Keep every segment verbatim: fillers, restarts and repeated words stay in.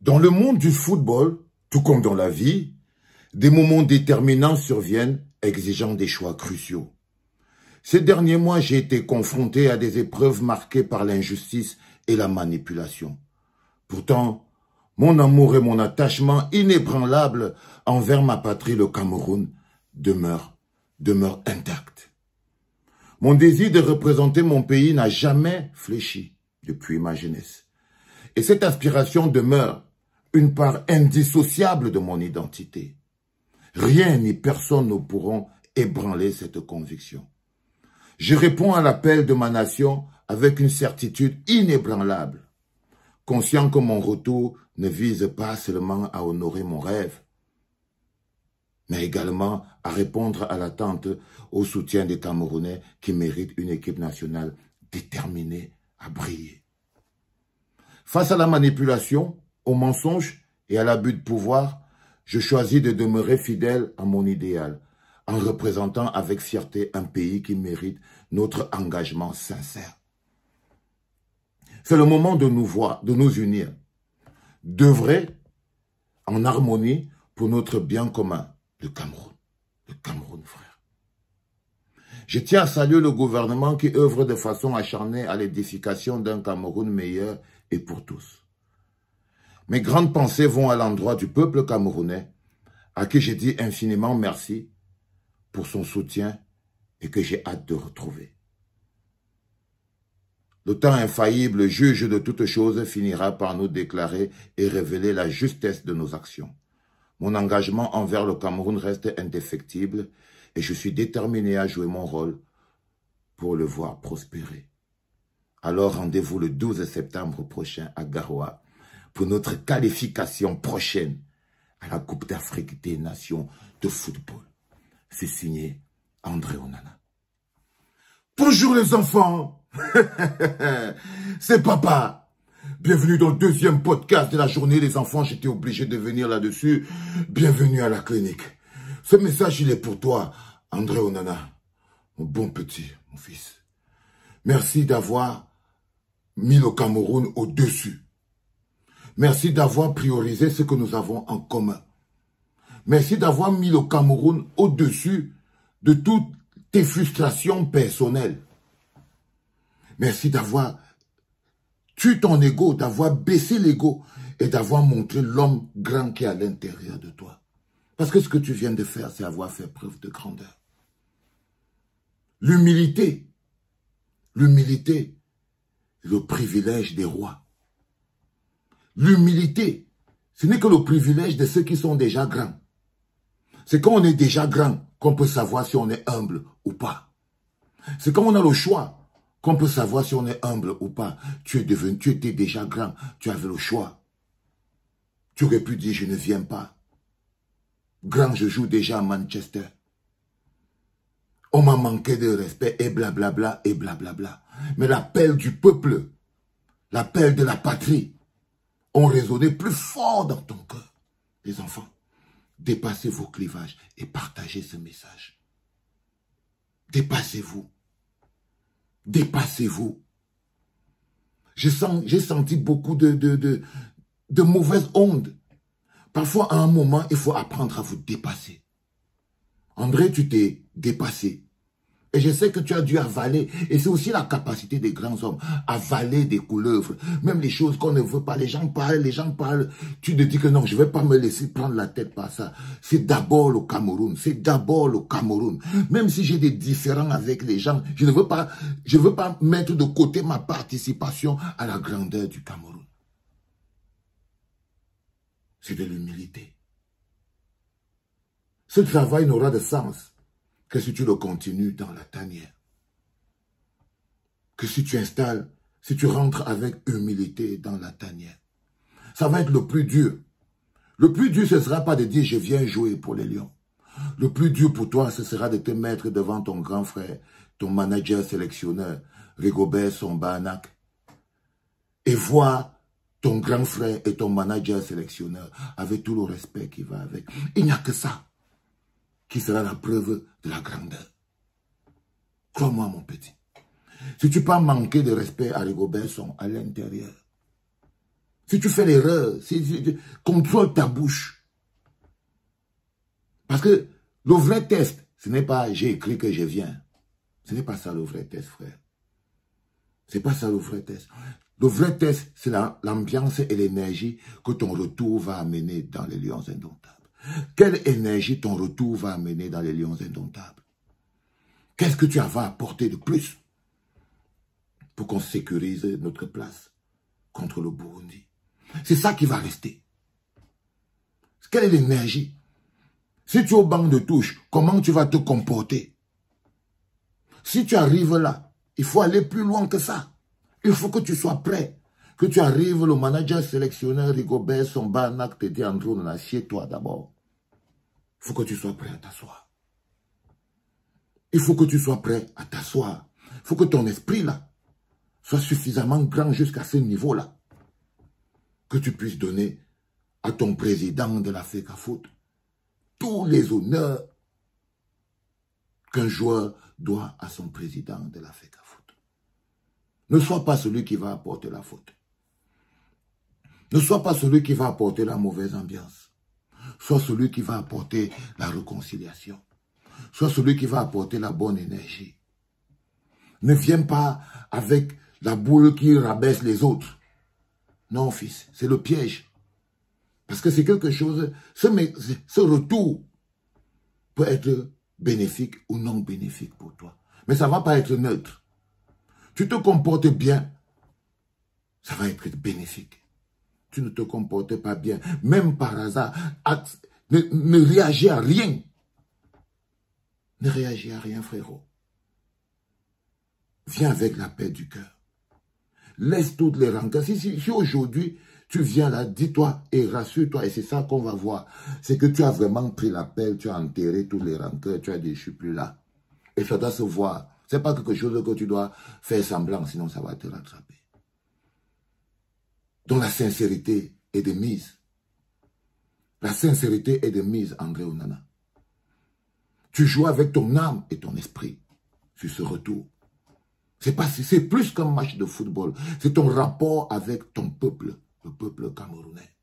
Dans le monde du football, tout comme dans la vie, des moments déterminants surviennent exigeant des choix cruciaux. Ces derniers mois, j'ai été confronté à des épreuves marquées par l'injustice et la manipulation. Pourtant, mon amour et mon attachement inébranlable envers ma patrie, le Cameroun, demeurent, demeurent intacts. Mon désir de représenter mon pays n'a jamais fléchi depuis ma jeunesse. Et cette aspiration demeure une part indissociable de mon identité. Rien ni personne ne pourront ébranler cette conviction. Je réponds à l'appel de ma nation avec une certitude inébranlable, conscient que mon retour ne vise pas seulement à honorer mon rêve, mais également à répondre à l'attente au soutien des Camerounais qui méritent une équipe nationale déterminée à briller. Face à la manipulation, aux mensonges et à l'abus de pouvoir, je choisis de demeurer fidèle à mon idéal, en représentant avec fierté un pays qui mérite notre engagement sincère. C'est le moment de nous voir, de nous unir, d'œuvrer en harmonie pour notre bien commun, le Cameroun. Le Cameroun, frère. Je tiens à saluer le gouvernement qui œuvre de façon acharnée à l'édification d'un Cameroun meilleur et pour tous. Mes grandes pensées vont à l'endroit du peuple camerounais, à qui je dis infiniment merci pour son soutien et que j'ai hâte de retrouver. Le temps infaillible, juge de toutes choses, finira par nous déclarer et révéler la justesse de nos actions. Mon engagement envers le Cameroun reste indéfectible et je suis déterminé à jouer mon rôle pour le voir prospérer. Alors rendez-vous le douze septembre prochain à Garoua pour notre qualification prochaine à la Coupe d'Afrique des Nations de football. C'est signé André Onana. Bonjour les enfants, c'est papa. Bienvenue dans le deuxième podcast de la journée des enfants. J'étais obligé de venir là-dessus. Bienvenue à la clinique. Ce message, il est pour toi, André Onana, mon bon petit, mon fils. Merci d'avoir mis le Cameroun au-dessus. Merci d'avoir priorisé ce que nous avons en commun. Merci d'avoir mis le Cameroun au-dessus de toutes tes frustrations personnelles. Merci d'avoir tué ton ego, d'avoir baissé l'ego et d'avoir montré l'homme grand qui est à l'intérieur de toi. Parce que ce que tu viens de faire, c'est avoir fait preuve de grandeur. L'humilité, l'humilité, le privilège des rois. L'humilité, ce n'est que le privilège de ceux qui sont déjà grands. C'est quand on est déjà grand qu'on peut savoir si on est humble ou pas. C'est quand on a le choix qu'on peut savoir si on est humble ou pas. Tu es devenu, tu étais déjà grand, tu avais le choix. Tu aurais pu dire, je ne viens pas. Grand, je joue déjà à Manchester. On m'a manqué de respect et blablabla et blablabla. Mais l'appel du peuple, l'appel de la patrie, ont résonné plus fort dans ton cœur. Les enfants, dépassez vos clivages et partagez ce message. Dépassez-vous. Dépassez-vous. J'ai senti, senti beaucoup de, de, de, de mauvaises ondes. Parfois, à un moment, il faut apprendre à vous dépasser. André, tu t'es dépassé. Et je sais que tu as dû avaler, et c'est aussi la capacité des grands hommes, avaler des couleuvres, même les choses qu'on ne veut pas, les gens parlent, les gens parlent, tu te dis que non, je ne vais pas me laisser prendre la tête par ça. C'est d'abord le Cameroun, c'est d'abord le Cameroun. Même si j'ai des différends avec les gens, je ne veux pas, je veux pas mettre de côté ma participation à la grandeur du Cameroun. C'est de l'humilité. Ce travail n'aura de sens que si tu le continues dans la tanière. Que si tu installes, si tu rentres avec humilité dans la tanière. Ça va être le plus dur. Le plus dur, ce ne sera pas de dire je viens jouer pour les Lions. Le plus dur pour toi, ce sera de te mettre devant ton grand frère, ton manager sélectionneur, Rigobert Song-Bahanac, et voir ton grand frère et ton manager sélectionneur avec tout le respect qui va avec. Il n'y a que ça qui sera la preuve de la grandeur. Crois-moi, mon petit. Si tu peux manquer de respect à Rigobert Song à l'intérieur, Si tu fais l'erreur, si, si, contrôle ta bouche. Parce que le vrai test, ce n'est pas j'ai écrit que je viens. Ce n'est pas ça le vrai test, frère. Ce n'est pas ça le vrai test. Le vrai test, c'est l'ambiance et l'énergie que ton retour va amener dans les lions indomptables. Quelle énergie ton retour va amener dans les lions indomptables? Qu'est-ce que tu vas apporter de plus pour qu'on sécurise notre place contre le Burundi? C'est ça qui va rester. Quelle est l'énergie? Si tu es au banc de touche, comment tu vas te comporter? Si tu arrives là, il faut aller plus loin que ça. Il faut que tu sois prêt. Que tu arrives, le manager sélectionneur Rigobert Sombanak te dit Andrew, assieds-toi d'abord. Il faut que tu sois prêt à t'asseoir. Il faut que tu sois prêt à t'asseoir. Il faut que ton esprit là soit suffisamment grand jusqu'à ce niveau-là. Que tu puisses donner à ton président de la FECAFOOT tous les honneurs qu'un joueur doit à son président de la FECAFOOT. Ne sois pas celui qui va apporter la faute. Ne sois pas celui qui va apporter la mauvaise ambiance. Sois celui qui va apporter la réconciliation. Sois celui qui va apporter la bonne énergie. Ne viens pas avec la boule qui rabaisse les autres. Non, fils, c'est le piège. Parce que c'est quelque chose, ce, ce retour peut être bénéfique ou non bénéfique pour toi. Mais ça ne va pas être neutre. Tu te comportes bien, ça va être bénéfique. Tu ne te comportes pas bien, même par hasard, ne, ne réagis à rien. Ne réagis à rien, frérot. Viens avec la paix du cœur. Laisse toutes les rancœurs. Si, si, si aujourd'hui, tu viens là, dis-toi et rassure-toi, et c'est ça qu'on va voir. C'est que tu as vraiment pris la pelle, tu as enterré tous les rancœurs, tu as dit, je ne suis plus là. Et ça doit se voir. Ce n'est pas quelque chose que tu dois faire semblant, sinon ça va te rattraper. Donc la sincérité est de mise. La sincérité est de mise, André Onana. Tu joues avec ton âme et ton esprit sur ce retour. C'est pas, c'est plus qu'un match de football. C'est ton rapport avec ton peuple, le peuple camerounais.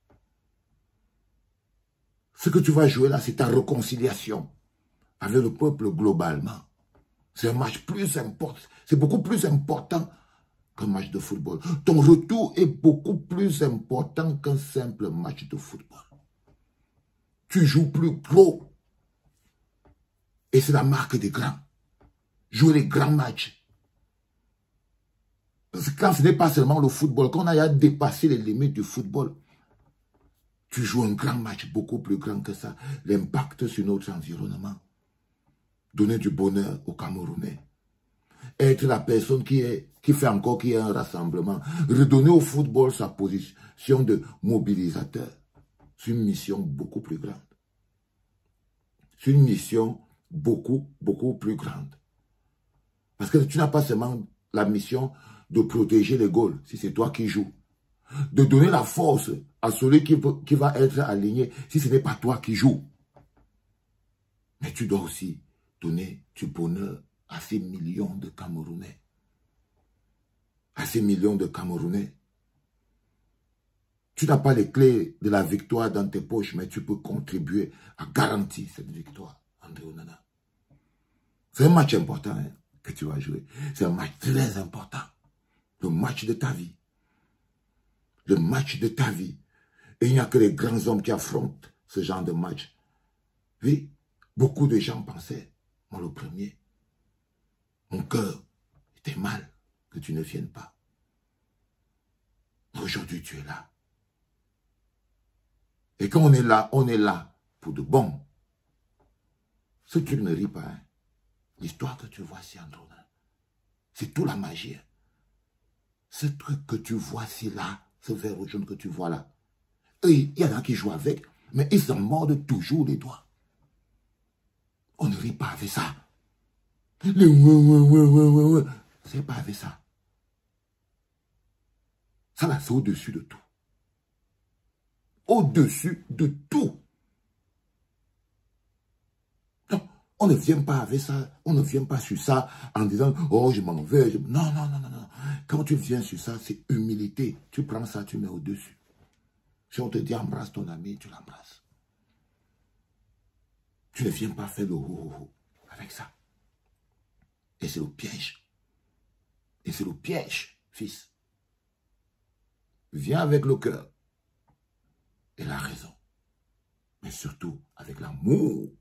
Ce que tu vas jouer là, c'est ta réconciliation avec le peuple globalement. C'est un match plus important, c'est beaucoup plus important qu'un match de football. Ton retour est beaucoup plus important qu'un simple match de football. Tu joues plus gros. Et c'est la marque des grands. Jouer les grands matchs. Parce que quand ce n'est pas seulement le football, quand on a dépassé les limites du football, tu joues un grand match beaucoup plus grand que ça. L'impact sur notre environnement. Donner du bonheur aux Camerounais. Être la personne qui, est, qui fait encore qu'il y ait un rassemblement. Redonner au football sa position de mobilisateur. C'est une mission beaucoup plus grande. C'est une mission beaucoup, beaucoup plus grande. Parce que tu n'as pas seulement la mission de protéger les Gaules, si c'est toi qui joues. De donner la force à celui qui, qui va être aligné, si ce n'est pas toi qui joues. Mais tu dois aussi donner du bonheur à ces millions de Camerounais. À ces millions de Camerounais. Tu n'as pas les clés de la victoire dans tes poches, mais tu peux contribuer à garantir cette victoire, André Onana. C'est un match important hein, que tu vas jouer. C'est un match très important. Le match de ta vie. Le match de ta vie. Et il n'y a que les grands hommes qui affrontent ce genre de match. Oui, beaucoup de gens pensaient, moi le premier, mon cœur était mal que tu ne viennes pas. Aujourd'hui, tu es là. Et quand on est là, on est là pour de bon. Ce truc ne rit pas. Hein. L'histoire que tu vois ici, Androna, c'est tout la magie. Hein. Ce truc que tu vois ici, là, ce verre jaune que tu vois là, il y en a qui jouent avec, mais ils s'en mordent toujours les doigts. On ne rit pas avec ça. Les c'est pas avec ça. Ça là, c'est au-dessus de tout. Au-dessus de tout. Non, on ne vient pas avec ça, on ne vient pas sur ça en disant, oh, je m'en vais. Je... Non, non, non, non, non. Quand tu viens sur ça, c'est humilité. Tu prends ça, tu mets au-dessus. Si on te dit embrasse ton ami, tu l'embrasses. Tu ne viens pas faire le ho-ho-ho avec ça. Et c'est le piège. Et c'est le piège, fils. Viens avec le cœur et la raison. Mais surtout avec l'amour.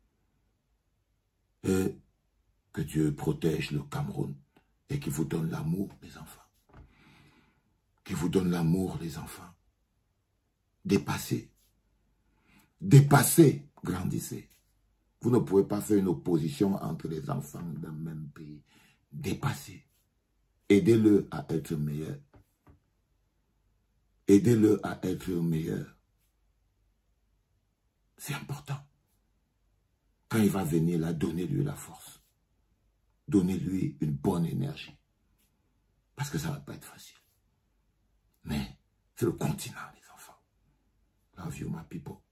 Et que Dieu protège le Cameroun et qu'il vous donne l'amour, les enfants. Qu'il vous donne l'amour, les enfants. Dépassez. Dépassez, grandissez. Vous ne pouvez pas faire une opposition entre les enfants d'un même pays. Dépassez. Aidez-le à être meilleur. Aidez-le à être meilleur. C'est important. Quand il va venir là, donnez-lui la force. Donnez-lui une bonne énergie. Parce que ça ne va pas être facile. Mais c'est le continent, les enfants. Love you, my people.